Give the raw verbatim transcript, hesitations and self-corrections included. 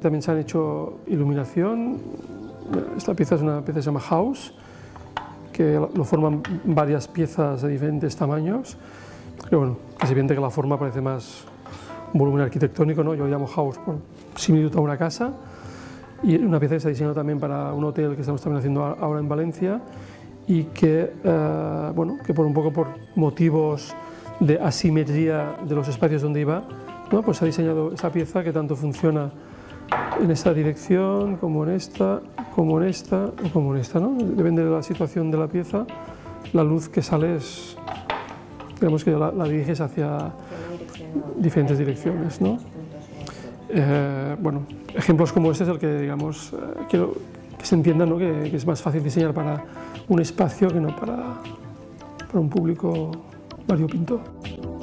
también se han hecho iluminación. Esta pieza es una pieza que se llama House, que lo forman varias piezas de diferentes tamaños. Pero bueno, es evidente que la forma parece más un volumen arquitectónico, ¿no? Yo lo llamo House por similitud a una casa. Y una pieza que se ha diseñado también para un hotel que estamos también haciendo ahora en Valencia y que, eh, bueno, que por un poco por motivos de asimetría de los espacios donde iba, ¿no? Pues se ha diseñado esa pieza que tanto funciona en esta dirección, como en esta, como en esta o como en esta, ¿no? Depende de la situación de la pieza, la luz que sale es, digamos que la, la diriges hacia diferentes direcciones, ¿no? Eh, bueno, ejemplos como este es el que, digamos, eh, quiero que se entienda, ¿no? que, que es más fácil diseñar para un espacio que no para, para un público variopinto.